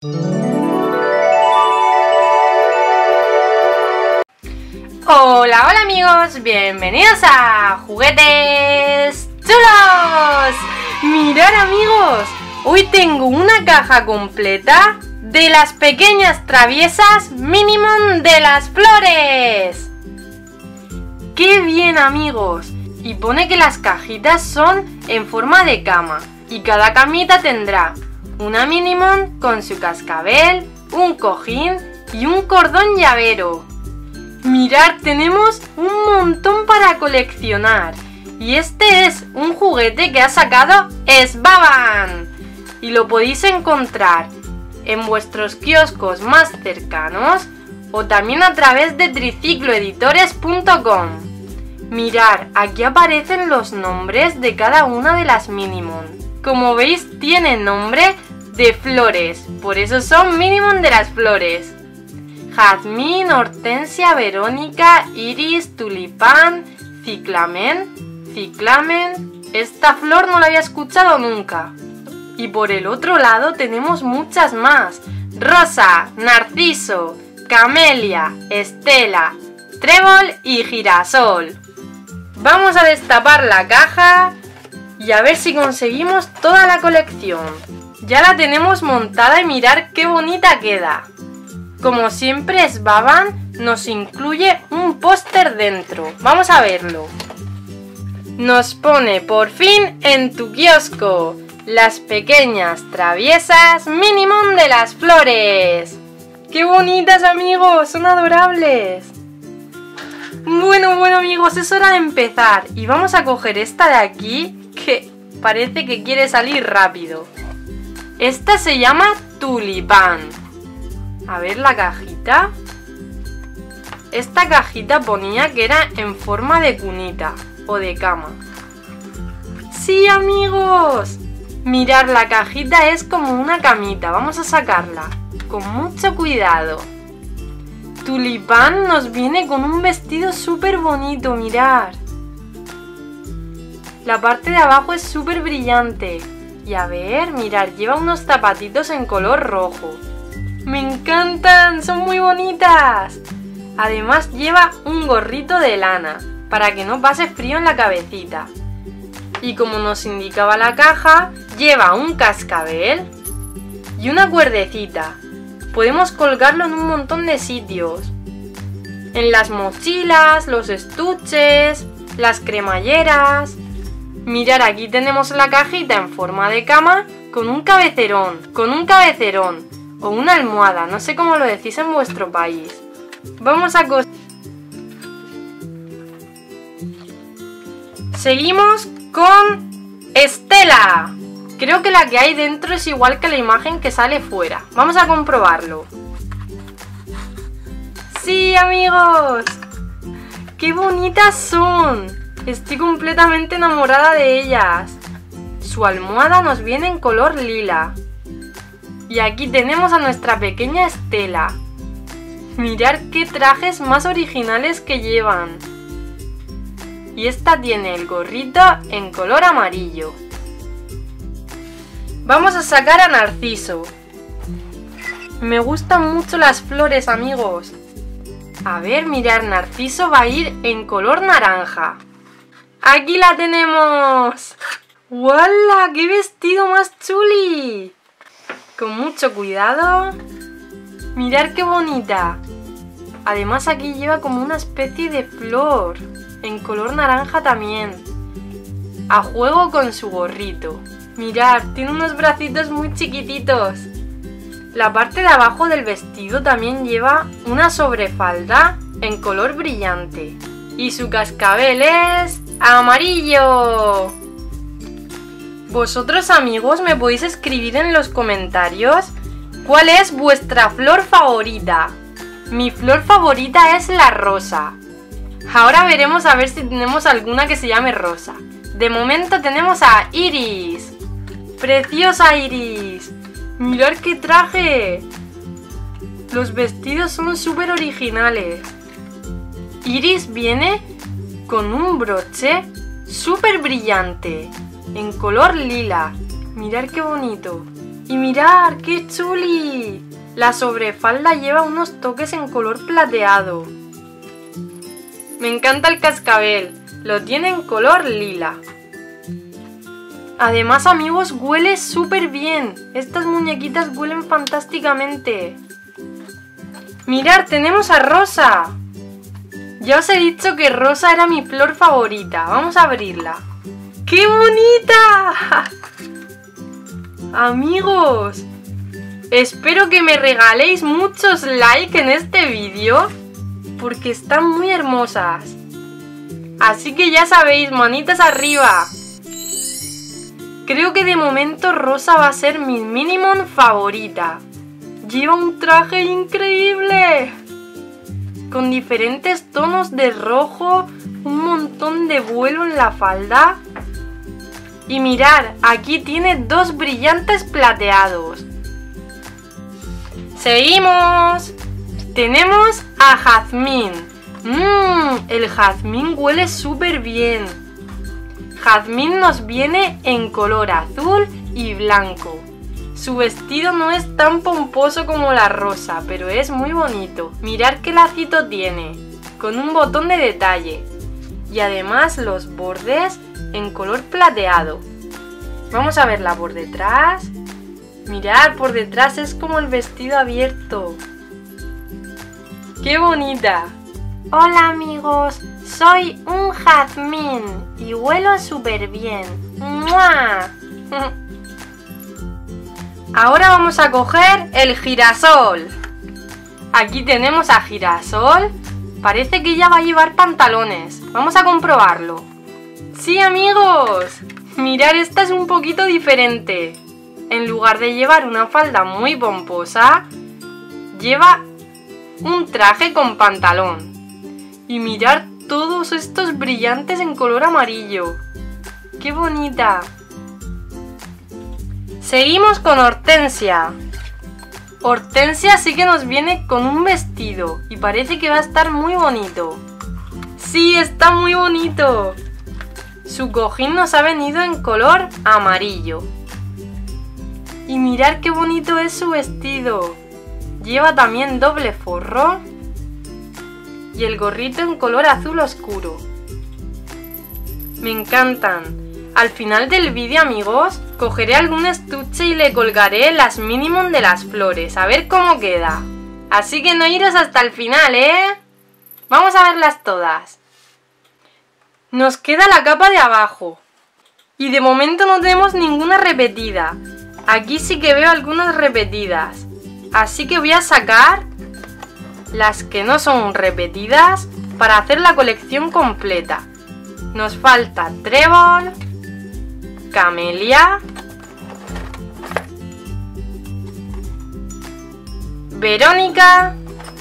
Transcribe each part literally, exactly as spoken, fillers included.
Hola, hola amigos, bienvenidos a Juguetes Chulos. Mirad amigos, hoy tengo una caja completa de las pequeñas traviesas Minimum de las Flores. ¡Qué bien amigos! Y pone que las cajitas son en forma de cama y cada camita tendrá una Minimum con su cascabel, un cojín y un cordón llavero. Mirad, tenemos un montón para coleccionar y este es un juguete que ha sacado Svaban y lo podéis encontrar en vuestros kioscos más cercanos o también a través de triciclo editores punto com. Mirad, aquí aparecen los nombres de cada una de las Minimum. Como veis, tienen nombre de flores, por eso son Minimum de las Flores. Jazmín, Hortensia, Verónica, Iris, Tulipán, Ciclamen, Ciclamen. Esta flor no la había escuchado nunca. Y por el otro lado tenemos muchas más. Rosa, Narciso, Camelia, Estela, Trébol y Girasol. Vamos a destapar la caja y a ver si conseguimos toda la colección. Ya la tenemos montada y mirad qué bonita queda. Como siempre, Svaban nos incluye un póster dentro. Vamos a verlo. Nos pone por fin en tu kiosco las pequeñas traviesas Minimum de las Flores. ¡Qué bonitas amigos! ¡Son adorables! Bueno, bueno amigos, es hora de empezar y vamos a coger esta de aquí que parece que quiere salir rápido. Esta se llama Tulipán. A ver la cajita. Esta cajita ponía que era en forma de cunita o de cama. ¡Sí amigos! Mirad, la cajita es como una camita, vamos a sacarla con mucho cuidado. Tulipán nos viene con un vestido súper bonito, mirad. La parte de abajo es súper brillante. Y a ver, mirad, lleva unos zapatitos en color rojo. ¡Me encantan! ¡Son muy bonitas! Además lleva un gorrito de lana para que no pase frío en la cabecita. Y como nos indicaba la caja, lleva un cascabel y una cuerdecita. Podemos colgarlo en un montón de sitios. En las mochilas, los estuches, las cremalleras. Mirad, aquí tenemos la cajita en forma de cama con un cabezerón, con un cabezerón o una almohada, no sé cómo lo decís en vuestro país. Vamos a coser. Seguimos con Estela. Creo que la que hay dentro es igual que la imagen que sale fuera. Vamos a comprobarlo. ¡Sí, amigos! ¡Qué bonitas son! Estoy completamente enamorada de ellas. Su almohada nos viene en color lila. Y aquí tenemos a nuestra pequeña Estela. Mirad qué trajes más originales que llevan. Y esta tiene el gorrito en color amarillo. Vamos a sacar a Narciso. Me gustan mucho las flores, amigos. A ver, mirad, Narciso va a ir en color naranja. ¡Aquí la tenemos! ¡Wala! ¡Qué vestido más chuli! Con mucho cuidado. Mirad qué bonita. Además aquí lleva como una especie de flor. En color naranja también. A juego con su gorrito. Mirad, tiene unos bracitos muy chiquititos. La parte de abajo del vestido también lleva una sobrefalda en color brillante. Y su cascabel es amarillo. Vosotros amigos me podéis escribir en los comentarios cuál es vuestra flor favorita. Mi flor favorita es la rosa. Ahora veremos a ver si tenemos alguna que se llame rosa. De momento tenemos a Iris. ¡Preciosa Iris! ¡Mirad qué traje! Los vestidos son súper originales. Iris viene con un broche súper brillante, en color lila. Mirad qué bonito. Y mirad qué chuli. La sobrefalda lleva unos toques en color plateado. Me encanta el cascabel, lo tiene en color lila. Además, amigos, huele súper bien. Estas muñequitas huelen fantásticamente. Mirad, tenemos a Rosa. Ya os he dicho que Rosa era mi flor favorita. Vamos a abrirla. ¡Qué bonita! Amigos, espero que me regaléis muchos likes en este vídeo, porque están muy hermosas. Así que ya sabéis, manitas arriba. Creo que de momento Rosa va a ser mi Minimon favorita. Lleva un traje increíble, con diferentes tonos de rojo, un montón de vuelo en la falda. Y mirad, aquí tiene dos brillantes plateados. Seguimos. Tenemos a Jazmín. Mmm, el Jazmín huele súper bien. Jazmín nos viene en color azul y blanco. Su vestido no es tan pomposo como la Rosa, pero es muy bonito. Mirad qué lacito tiene, con un botón de detalle. Y además los bordes en color plateado. Vamos a verla por detrás. Mirad, por detrás es como el vestido abierto. ¡Qué bonita! Hola amigos, soy un jazmín y huelo súper bien. ¡Mua! Ahora vamos a coger el girasol. Aquí tenemos a Girasol. Parece que ella va a llevar pantalones. Vamos a comprobarlo. ¡Sí, amigos! Mirad, esta es un poquito diferente. En lugar de llevar una falda muy pomposa, lleva un traje con pantalón. Y mirad todos estos brillantes en color amarillo. ¡Qué bonita! Seguimos con Hortensia. Hortensia sí que nos viene con un vestido y parece que va a estar muy bonito. ¡Sí, está muy bonito! Su cojín nos ha venido en color amarillo. Y mirad qué bonito es su vestido. Lleva también doble forro y el gorrito en color azul oscuro. Me encantan. Al final del vídeo, amigos, cogeré algún estuche y le colgaré las Minimon de las flores, a ver cómo queda. Así que no iros hasta el final, ¿eh? Vamos a verlas todas. Nos queda la capa de abajo. Y de momento no tenemos ninguna repetida. Aquí sí que veo algunas repetidas. Así que voy a sacar las que no son repetidas para hacer la colección completa. Nos falta Trébol, Camelia, Verónica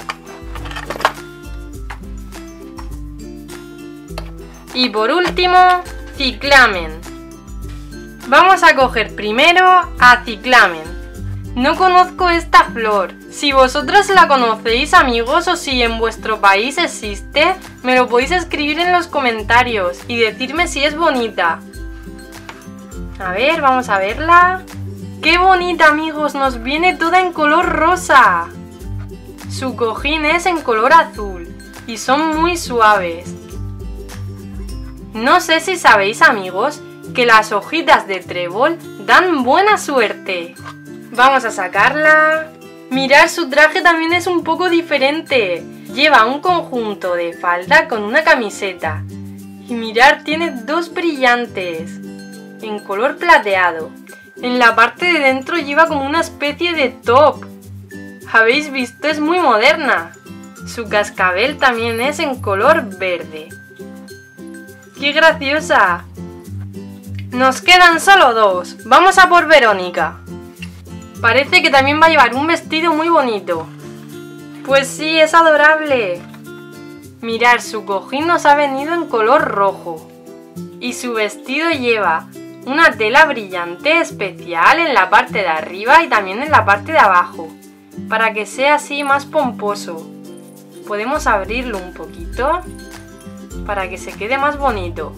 y por último Ciclamen. Vamos a coger primero a Ciclamen. No conozco esta flor. Si vosotros la conocéis, amigos, o si en vuestro país existe, me lo podéis escribir en los comentarios y decirme si es bonita. A ver, vamos a verla. ¡Qué bonita, amigos! Nos viene toda en color rosa. Su cojín es en color azul y son muy suaves. No sé si sabéis, amigos, que las hojitas de trébol dan buena suerte. Vamos a sacarla. Mirad, su traje también es un poco diferente. Lleva un conjunto de falda con una camiseta. Y mirad, tiene dos brillantes en color plateado. En la parte de dentro lleva como una especie de top. ¿Habéis visto? Es muy moderna. Su cascabel también es en color verde. ¡Qué graciosa! Nos quedan solo dos. Vamos a por Verónica. Parece que también va a llevar un vestido muy bonito. Pues sí, es adorable. Mirad, su cojín nos ha venido en color rojo. Y su vestido lleva una tela brillante especial en la parte de arriba y también en la parte de abajo, para que sea así más pomposo. Podemos abrirlo un poquito para que se quede más bonito.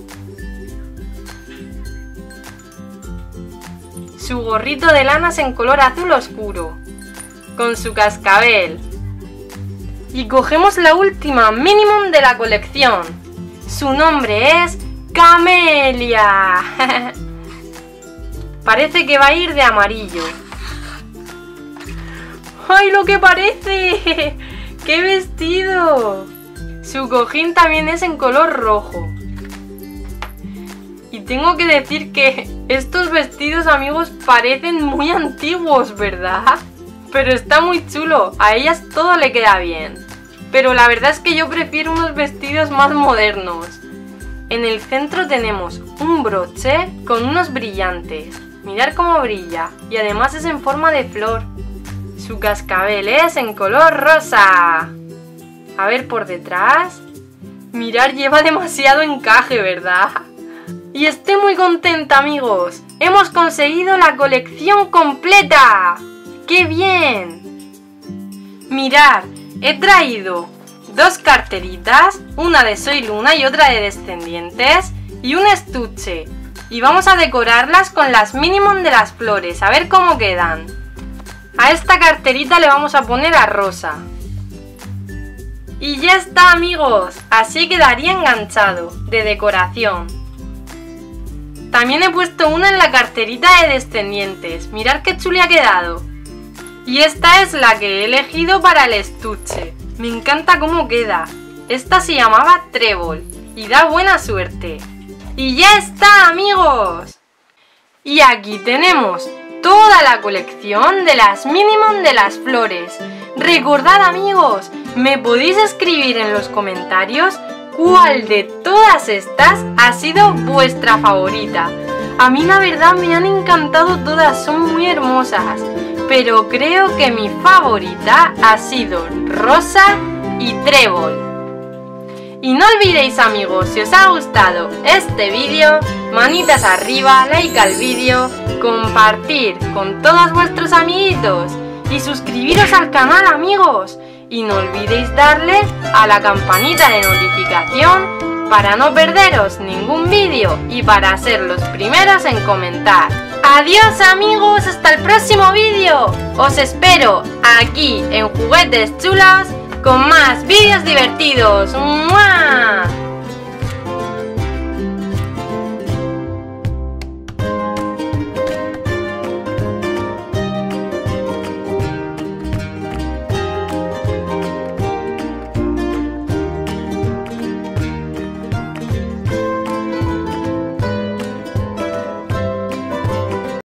Su gorrito de lana es en color azul oscuro. con su cascabel. Y cogemos la última Minimum de la colección. Su nombre es Camelia. Parece que va a ir de amarillo. ¡Ay, lo que parece! ¡Qué vestido! Su cojín también es en color rojo. Y tengo que decir que estos vestidos, amigos, parecen muy antiguos, ¿verdad? Pero está muy chulo, a ellas todo le queda bien. Pero la verdad es que yo prefiero unos vestidos más modernos. En el centro tenemos un broche con unos brillantes. Mirad cómo brilla, y además es en forma de flor. Su cascabel es en color rosa. A ver por detrás. Mirad, lleva demasiado encaje, ¿verdad? Y estoy muy contenta, amigos. ¡Hemos conseguido la colección completa! ¡Qué bien! Mirad, he traído dos carteritas, una de Soy Luna y otra de Descendientes, y un estuche. Y vamos a decorarlas con las Minimum de las flores, a ver cómo quedan. A esta carterita le vamos a poner a rosa. Y ya está, amigos, así quedaría enganchado, de decoración. También he puesto una en la carterita de Descendientes, mirad qué chuli ha quedado. Y esta es la que he elegido para el estuche, me encanta cómo queda. Esta se llamaba Trébol y da buena suerte. Y ya está, amigos. Y aquí tenemos toda la colección de las Minimum de las flores. Recordad, amigos, me podéis escribir en los comentarios cuál de todas estas ha sido vuestra favorita. A mí la verdad me han encantado todas, son muy hermosas, pero creo que mi favorita ha sido Rosa y Trébol. Y no olvidéis, amigos, si os ha gustado este vídeo, manitas arriba, like al vídeo, compartir con todos vuestros amiguitos y suscribiros al canal, amigos. Y no olvidéis darle a la campanita de notificación para no perderos ningún vídeo y para ser los primeros en comentar. Adiós, amigos, hasta el próximo vídeo. Os espero aquí en Juguetes Chulos con más vídeos divertidos. ¡Mua!